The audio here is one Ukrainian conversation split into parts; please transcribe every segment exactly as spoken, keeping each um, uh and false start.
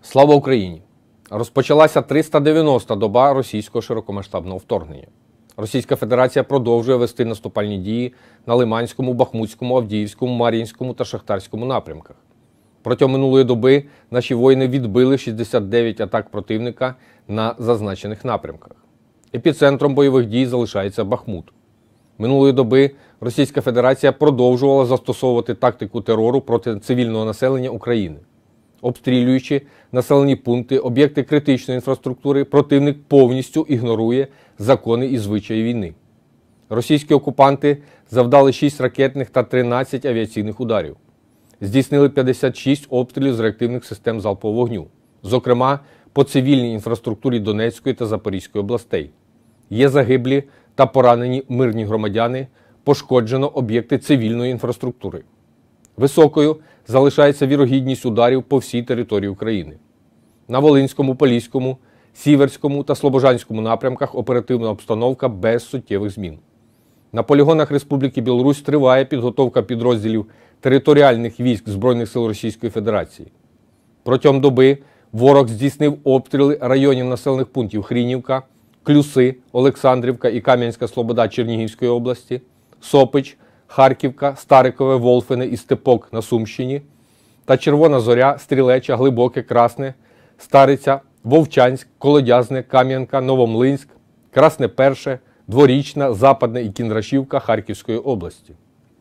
Слава Україні! Розпочалася триста дев'яноста доба російського широкомасштабного вторгнення. Російська Федерація продовжує вести наступальні дії на Лиманському, Бахмутському, Авдіївському, Мар'їнському та Шахтарському напрямках. Протягом минулої доби наші воїни відбили шістдесят дев'ять атак противника на зазначених напрямках. Епіцентром бойових дій залишається Бахмут. Минулої доби Російська Федерація продовжувала застосовувати тактику терору проти цивільного населення України. Обстрілюючи населені пункти, об'єкти критичної інфраструктури, противник повністю ігнорує закони і звичаї війни. Російські окупанти завдали шість ракетних та тринадцять авіаційних ударів. Здійснили п'ятдесят шість обстрілів з реактивних систем залпового вогню, зокрема по цивільній інфраструктурі Донецької та Запорізької областей. Є загиблі та поранені мирні громадяни, пошкоджено об'єкти цивільної інфраструктури. Високою залишається вірогідність ударів по всій території України. На Волинському, Поліському, Сіверському та Слобожанському напрямках оперативна обстановка без суттєвих змін. На полігонах Республіки Білорусь триває підготовка підрозділів територіальних військ Збройних сил Російської Федерації. Протягом доби ворог здійснив обстріли районів населених пунктів Хрінівка, Клюси, Олександрівка і Кам'янська Слобода Чернігівської області, Сопич, Харківка, Старикове, Волфине і Степок на Сумщині та Червона Зоря, Стрілеча, Глибоке, Красне, Стариця, Вовчанськ, Колодязне, Кам'янка, Новомлинськ, Красне Перше, Дворічна, Западне і Кіндрашівка Харківської області.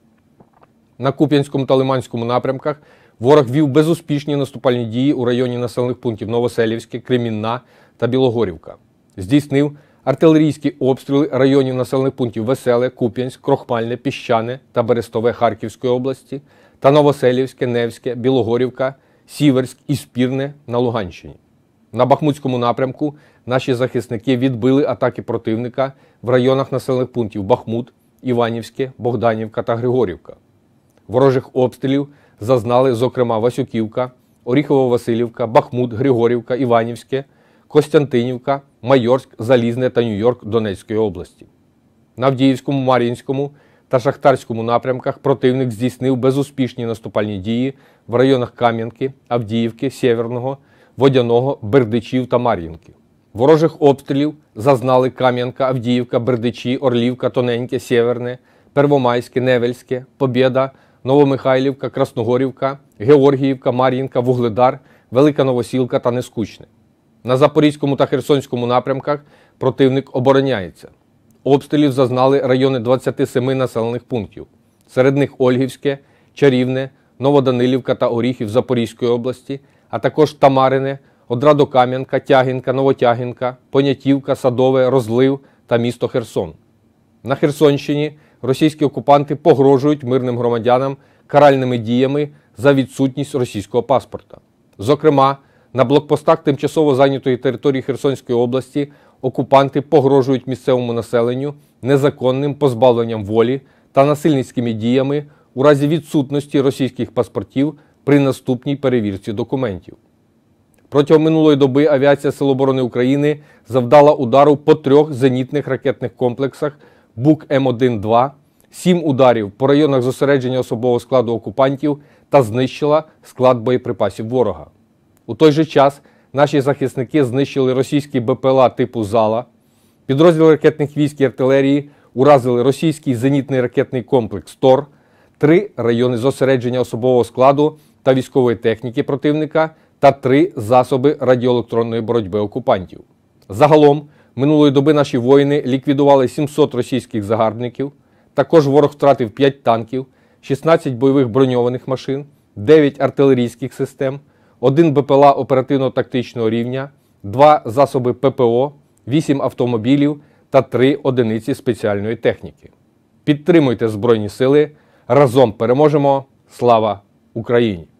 На Куп'янському та Лиманському напрямках ворог вів безуспішні наступальні дії у районі населених пунктів Новоселівське, Кремінна та Білогорівка. Здійснив артилерійські обстріли районів населених пунктів Веселе, Куп'янськ, Крохмальне, Піщане та Берестове Харківської області та Новоселівське, Невське, Білогорівка, Сіверськ і Спірне на Луганщині. На Бахмутському напрямку наші захисники відбили атаки противника в районах населених пунктів Бахмут, Іванівське, Богданівка та Григорівка. Ворожих обстрілів зазнали, зокрема, Васюківка, Оріхово-Василівка, Бахмут, Григорівка, Іванівське, Костянтинівка, Майорськ, Залізне та Нью-Йорк Донецької області. На Авдіївському, Мар'їнському та Шахтарському напрямках противник здійснив безуспішні наступальні дії в районах Кам'янки, Авдіївки, Сєвєрного, Водяного, Бердичів та Мар'їнки. Ворожих обстрілів зазнали Кам'янка, Авдіївка, Бердичі, Орлівка, Тоненьке, Сєвєрне, Первомайське, Невельське, Побєда, Новомихайлівка, Красногорівка, Георгіївка, Мар'їнка, Вугледар, Велика Новосілка та Нескучне. На Запорізькому та Херсонському напрямках противник обороняється. Обстрілів зазнали райони двадцяти семи населених пунктів. Серед них Ольгівське, Чарівне, Новоданилівка та Оріхів Запорізької області, а також Тамарине, Одрадокам'янка, Тягінка, Новотягінка, Понятівка, Садове, Розлив та місто Херсон. На Херсонщині російські окупанти погрожують мирним громадянам каральними діями за відсутність російського паспорта. Зокрема, на блокпостах тимчасово зайнятої території Херсонської області окупанти погрожують місцевому населенню незаконним позбавленням волі та насильницькими діями у разі відсутності російських паспортів при наступній перевірці документів. Протягом минулої доби авіація Сил оборони України завдала удару по трьох зенітних ракетних комплексах Бук М один два, сім ударів по районах зосередження особового складу окупантів та знищила склад боєприпасів ворога. У той же час наші захисники знищили російський Б П Л А типу «Зала», підрозділи ракетних військ і артилерії уразили російський зенітний ракетний комплекс «Тор», три райони зосередження особового складу та військової техніки противника та три засоби радіоелектронної боротьби окупантів. Загалом, минулої доби наші воїни ліквідували сімсот російських загарбників, також ворог втратив п'ять танків, шістнадцять бойових броньованих машин, дев'ять артилерійських систем, один Б П Л А оперативно-тактичного рівня, два засоби П П О, вісім автомобілів та три одиниці спеціальної техніки. Підтримуйте Збройні Сили, разом переможемо! Слава Україні!